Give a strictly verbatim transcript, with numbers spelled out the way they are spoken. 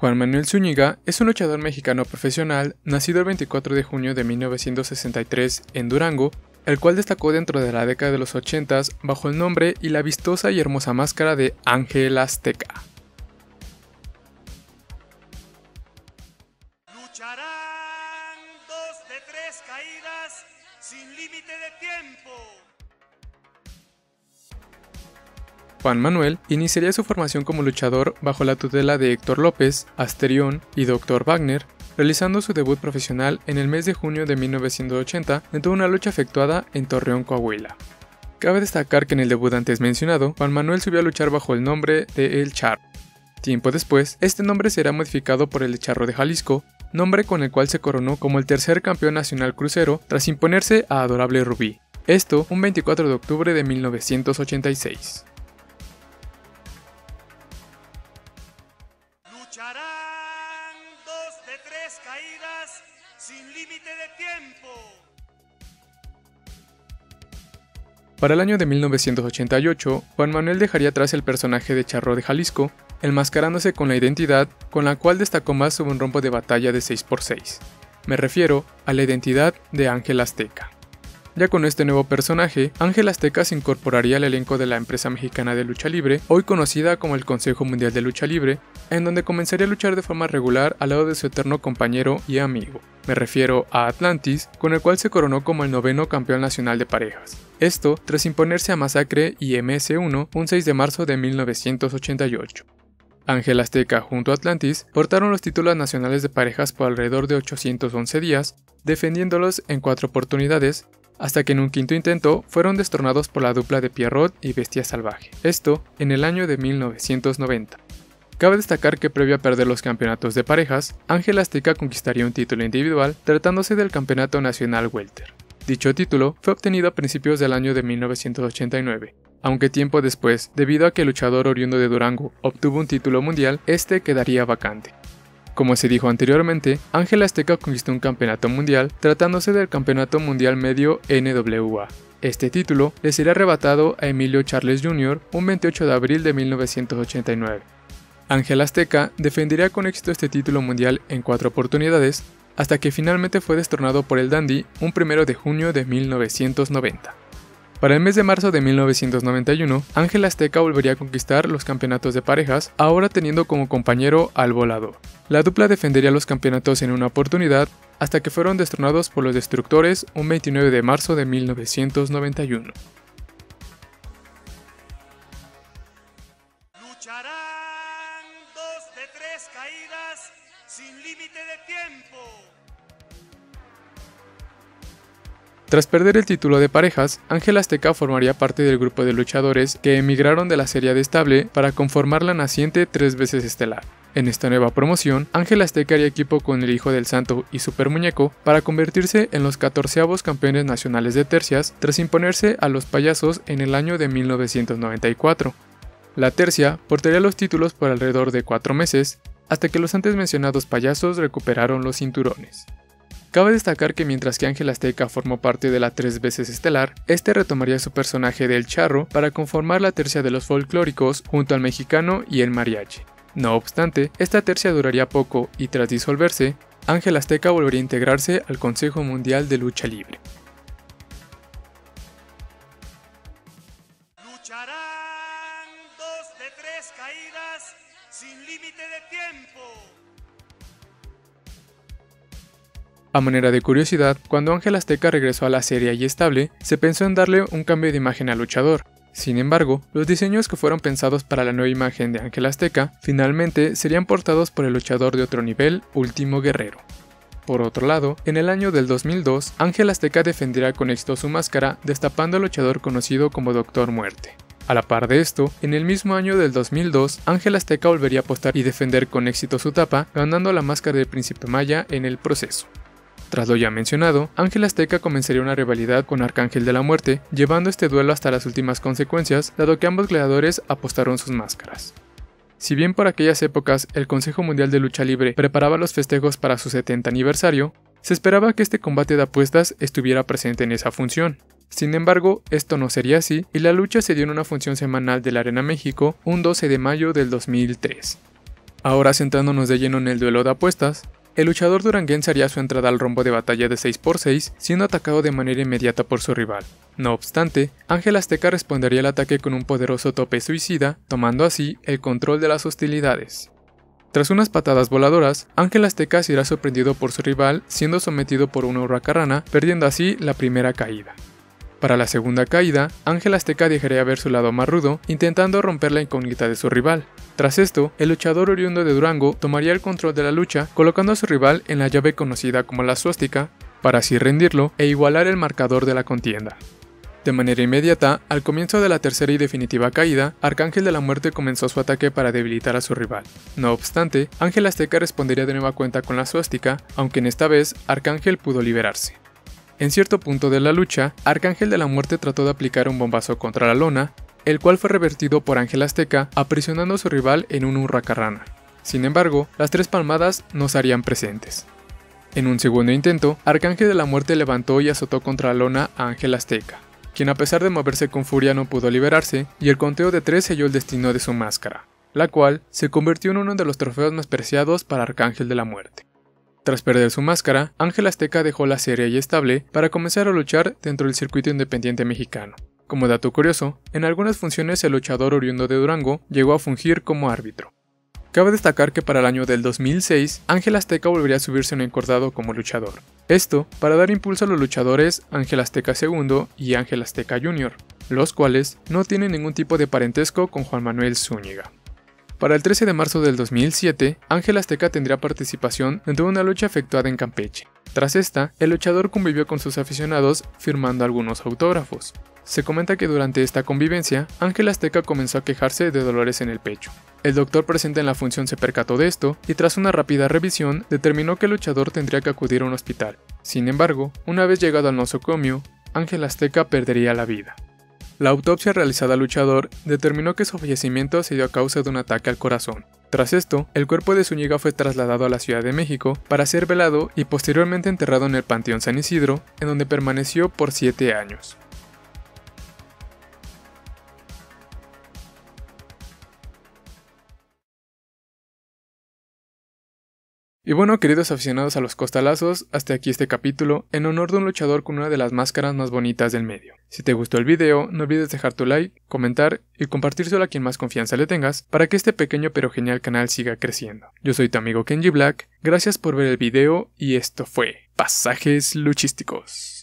Juan Manuel Zúñiga es un luchador mexicano profesional nacido el veinticuatro de junio de mil novecientos sesenta y tres en Durango, el cual destacó dentro de la década de los ochentas bajo el nombre y la vistosa y hermosa máscara de Ángel Azteca. Lucharán dos de tres caídas sin límite de tiempo. Juan Manuel iniciaría su formación como luchador bajo la tutela de Héctor López, Asterión y doctor Wagner, realizando su debut profesional en el mes de junio de mil novecientos ochenta dentro de una lucha efectuada en Torreón, Coahuila. Cabe destacar que en el debut antes mencionado, Juan Manuel subió a luchar bajo el nombre de El Charro. Tiempo después, este nombre será modificado por el Charro de Jalisco, nombre con el cual se coronó como el tercer campeón nacional crucero tras imponerse a Adorable Rubí. Esto un veinticuatro de octubre de mil novecientos ochenta y seis. Lucharán dos de tres caídas sin límite de tiempo. Para el año de mil novecientos ochenta y ocho, Juan Manuel dejaría atrás el personaje de Charro de Jalisco, enmascarándose con la identidad con la cual destacó más sobre un rombo de batalla de seis por seis. Me refiero a la identidad de Ángel Azteca. Ya con este nuevo personaje, Ángel Azteca se incorporaría al elenco de la empresa mexicana de lucha libre, hoy conocida como el Consejo Mundial de Lucha Libre, en donde comenzaría a luchar de forma regular al lado de su eterno compañero y amigo. Me refiero a Atlantis, con el cual se coronó como el noveno campeón nacional de parejas. Esto tras imponerse a Masacre y M S uno un seis de marzo de mil novecientos ochenta y ocho. Ángel Azteca junto a Atlantis portaron los títulos nacionales de parejas por alrededor de ochocientos once días, defendiéndolos en cuatro oportunidades, hasta que en un quinto intento fueron destronados por la dupla de Pierrot y Bestia Salvaje, esto en el año de mil novecientos noventa. Cabe destacar que previo a perder los campeonatos de parejas, Ángel Azteca conquistaría un título individual tratándose del Campeonato Nacional Welter. Dicho título fue obtenido a principios del año de mil novecientos ochenta y nueve, aunque tiempo después, debido a que el luchador oriundo de Durango obtuvo un título mundial, este quedaría vacante. Como se dijo anteriormente, Ángel Azteca conquistó un campeonato mundial tratándose del Campeonato Mundial Medio N W A. Este título le sería arrebatado a Emilio Charles junior un veintiocho de abril de mil novecientos ochenta y nueve. Ángel Azteca defendería con éxito este título mundial en cuatro oportunidades, hasta que finalmente fue destronado por el Dandy un primero de junio de mil novecientos noventa. Para el mes de marzo de mil novecientos noventa y uno, Ángel Azteca volvería a conquistar los campeonatos de parejas, ahora teniendo como compañero al Volador. La dupla defendería los campeonatos en una oportunidad, hasta que fueron destronados por los Destructores un veintinueve de marzo de mil novecientos noventa y uno. Lucharán dos de tres caídas sin límite de tiempo. Tras perder el título de parejas, Ángel Azteca formaría parte del grupo de luchadores que emigraron de la serie de estable para conformar la naciente Tres Veces Estelar. En esta nueva promoción, Ángel Azteca haría equipo con el Hijo del Santo y Super Muñeco para convertirse en los catorceavos campeones nacionales de tercias tras imponerse a los Payasos en el año de mil novecientos noventa y cuatro. La tercia portaría los títulos por alrededor de cuatro meses, hasta que los antes mencionados Payasos recuperaron los cinturones. Cabe destacar que mientras que Ángel Azteca formó parte de la Tres Veces Estelar, este retomaría su personaje del Charro para conformar la tercia de los folclóricos junto al mexicano y el mariachi. No obstante, esta tercia duraría poco y tras disolverse, Ángel Azteca volvería a integrarse al Consejo Mundial de Lucha Libre. Lucharán dos de tres caídas sin límite de tiempo. A manera de curiosidad, cuando Ángel Azteca regresó a la serie y estable, se pensó en darle un cambio de imagen al luchador. Sin embargo, los diseños que fueron pensados para la nueva imagen de Ángel Azteca finalmente serían portados por el luchador de otro nivel, Último Guerrero. Por otro lado, en el año del dos mil dos, Ángel Azteca defenderá con éxito su máscara, destapando al luchador conocido como Doctor Muerte. A la par de esto, en el mismo año del dos mil dos, Ángel Azteca volvería a apostar y defender con éxito su tapa, ganando la máscara del Príncipe Maya en el proceso. Tras lo ya mencionado, Ángel Azteca comenzaría una rivalidad con Arcángel de la Muerte, llevando este duelo hasta las últimas consecuencias, dado que ambos gladiadores apostaron sus máscaras. Si bien por aquellas épocas el Consejo Mundial de Lucha Libre preparaba los festejos para su setenta aniversario, se esperaba que este combate de apuestas estuviera presente en esa función. Sin embargo, esto no sería así y la lucha se dio en una función semanal de la Arena México un doce de mayo del dos mil tres. Ahora centrándonos de lleno en el duelo de apuestas, el luchador duranguense haría su entrada al rombo de batalla de seis por seis, siendo atacado de manera inmediata por su rival. No obstante, Ángel Azteca respondería al ataque con un poderoso tope suicida, tomando así el control de las hostilidades. Tras unas patadas voladoras, Ángel Azteca será sorprendido por su rival, siendo sometido por una hurracarrana, perdiendo así la primera caída. Para la segunda caída, Ángel Azteca dejaría ver su lado más rudo, intentando romper la incógnita de su rival. Tras esto, el luchador oriundo de Durango tomaría el control de la lucha, colocando a su rival en la llave conocida como la suástica, para así rendirlo e igualar el marcador de la contienda. De manera inmediata, al comienzo de la tercera y definitiva caída, Arcángel de la Muerte comenzó su ataque para debilitar a su rival. No obstante, Ángel Azteca respondería de nueva cuenta con la suástica, aunque en esta vez Arcángel pudo liberarse. En cierto punto de la lucha, Arcángel de la Muerte trató de aplicar un bombazo contra la lona, el cual fue revertido por Ángel Azteca, aprisionando a su rival en un hurracarrana. Sin embargo, las tres palmadas no se harían presentes. En un segundo intento, Arcángel de la Muerte levantó y azotó contra la lona a Ángel Azteca, quien a pesar de moverse con furia no pudo liberarse, y el conteo de tres selló el destino de su máscara, la cual se convirtió en uno de los trofeos más preciados para Arcángel de la Muerte. Tras perder su máscara, Ángel Azteca dejó la seria y estable para comenzar a luchar dentro del circuito independiente mexicano. Como dato curioso, en algunas funciones el luchador oriundo de Durango llegó a fungir como árbitro. Cabe destacar que para el año del dos mil seis, Ángel Azteca volvería a subirse un encordado como luchador. Esto para dar impulso a los luchadores Ángel Azteca segundo y Ángel Azteca junior, los cuales no tienen ningún tipo de parentesco con Juan Manuel Zúñiga. Para el trece de marzo del dos mil siete, Ángel Azteca tendría participación dentro de una lucha efectuada en Campeche. Tras esta, el luchador convivió con sus aficionados firmando algunos autógrafos. Se comenta que durante esta convivencia, Ángel Azteca comenzó a quejarse de dolores en el pecho. El doctor presente en la función se percató de esto y tras una rápida revisión determinó que el luchador tendría que acudir a un hospital. Sin embargo, una vez llegado al nosocomio, Ángel Azteca perdería la vida. La autopsia realizada al luchador determinó que su fallecimiento se dio a causa de un ataque al corazón. Tras esto, el cuerpo de Zúñiga fue trasladado a la Ciudad de México para ser velado y posteriormente enterrado en el Panteón San Isidro, en donde permaneció por siete años. Y bueno, queridos aficionados a los costalazos, hasta aquí este capítulo en honor de un luchador con una de las máscaras más bonitas del medio. Si te gustó el video, no olvides dejar tu like, comentar y compartírselo a quien más confianza le tengas para que este pequeño pero genial canal siga creciendo. Yo soy tu amigo Kenji Black, gracias por ver el video y esto fue Pasajes Luchísticos.